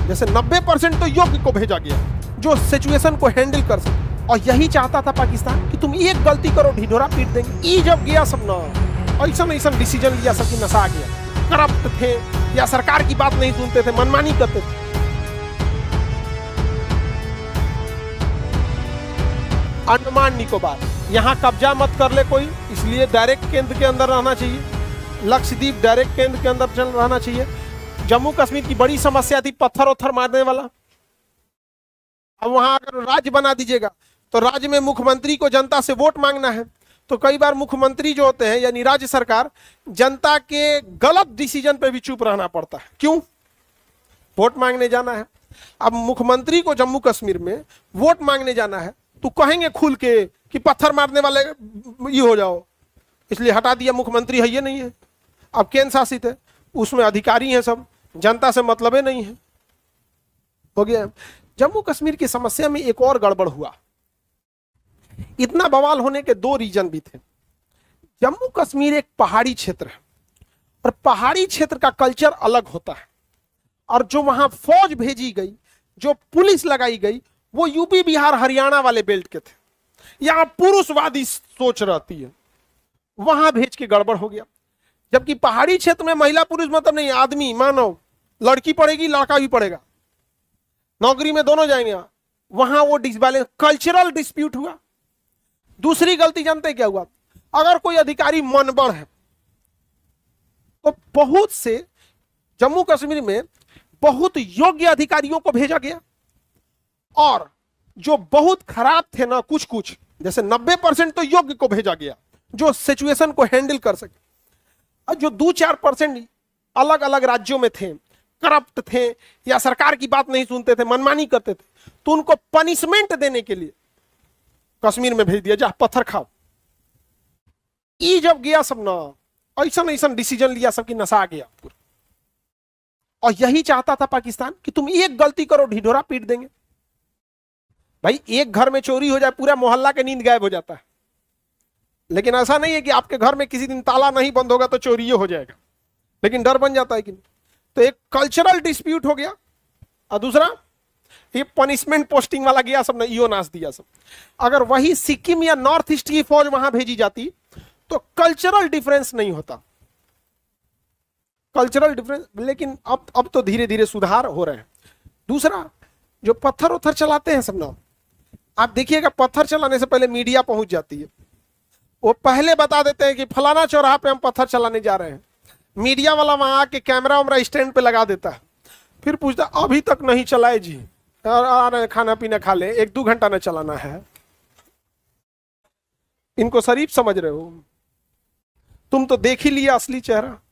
जैसे 90% तो योग्य को भेजा गया जो सिचुएशन को हैंडल कर सके। और यही चाहता था पाकिस्तान कि तुम एक गलती करो ढिढोरा पीट देंगे। ई जब गया सब ना ऐसा डिसीजन लिया, सबकी नशा गया। करप्ट थे या सरकार की बात नहीं सुनते थे, मनमानी करते थे। अंडमान निकोबार यहाँ कब्जा मत कर ले कोई, इसलिए डायरेक्ट केंद्र के अंदर रहना चाहिए। लक्षद्वीप डायरेक्ट केंद्र के अंदर चल रहना चाहिए। जम्मू कश्मीर की बड़ी समस्या थी पत्थर उत्थर मारने वाला। अब वहां अगर राज्य बना दीजिएगा तो राज्य में मुख्यमंत्री को जनता से वोट मांगना है, तो कई बार मुख्यमंत्री जो होते हैं यानी राज्य सरकार जनता के गलत डिसीजन पे भी चुप रहना पड़ता है। क्यों? वोट मांगने जाना है। अब मुख्यमंत्री को जम्मू कश्मीर में वोट मांगने जाना है तो कहेंगे खुल के कि पत्थर मारने वाले ये हो जाओ, इसलिए हटा दिया। मुख्यमंत्री है ये नहीं है, अब केंद्र शासित है, उसमें अधिकारी हैं सब, जनता से मतलब ही नहीं है। हो गया। जम्मू कश्मीर की समस्या में एक और गड़बड़ हुआ। इतना बवाल होने के दो रीजन भी थे। जम्मू कश्मीर एक पहाड़ी क्षेत्र है और पहाड़ी क्षेत्र का कल्चर अलग होता है, और जो वहां फौज भेजी गई, जो पुलिस लगाई गई, वो यूपी बिहार हरियाणा वाले बेल्ट के थे। यहां पुरुषवादी सोच रहती है, वहां भेज के गड़बड़ हो गया। जबकि पहाड़ी क्षेत्र में महिला पुरुष मतलब नहीं, आदमी मानव, लड़की पढ़ेगी लड़का भी पढ़ेगा, नौकरी में दोनों जाएंगे। वहां वो डिसबैलेंस, कल्चरल डिस्प्यूट हुआ। दूसरी गलती जानते क्या हुआ? अगर कोई अधिकारी मनबड़ है तो बहुत से जम्मू कश्मीर में बहुत योग्य अधिकारियों को भेजा गया, और जो बहुत खराब थे ना, कुछ कुछ जैसे 90% तो योग्य को भेजा गया जो सिचुएशन को हैंडल कर सके। और जो 2-4% अलग अलग राज्यों में थे, करप्ट थे या सरकार की बात नहीं सुनते थे, मनमानी करते थे, तो उनको पनिशमेंट देने के लिए कश्मीर में भेज दिया, जा पत्थर खाओ। ई जब गया सब ना ऐसा डिसीजन लिया, सबकी नशा गया पूरा। और यही चाहता था पाकिस्तान कि तुम एक गलती करो ढिढोरा पीट देंगे। भाई एक घर में चोरी हो जाए पूरा मोहल्ला के नींद गायब हो जाता है, लेकिन ऐसा नहीं है कि आपके घर में किसी दिन ताला नहीं बंद होगा तो चोरी हो जाएगा, लेकिन डर बन जाता है कि नहीं। तो एक कल्चरल डिस्प्यूट हो गया, और दूसरा ये पनिशमेंट पोस्टिंग वाला गया, सब ने ईओ नाश दिया सब। अगर वही सिक्किम या नॉर्थ ईस्ट की फौज वहां भेजी जाती तो कल्चरल डिफरेंस नहीं होता, कल्चरल डिफरेंस। लेकिन अब तो धीरे धीरे सुधार हो रहे हैं। दूसरा, जो पत्थर उत्थर चलाते हैं सब ना, आप देखिएगा पत्थर चलाने से पहले मीडिया पहुंच जाती है, वो पहले बता देते हैं कि फलाना चौराहा पे हम पत्थर चलाने जा रहे हैं। मीडिया वाला वहां आके कैमरा वैमरा स्टैंड पे लगा देता है, फिर पूछता अभी तक नहीं चलाए जी, आ रहे खाना पीना खा ले, 1-2 घंटा न चलाना है। इनको शरीफ समझ रहे हो? तुम तो देख ही लिया असली चेहरा।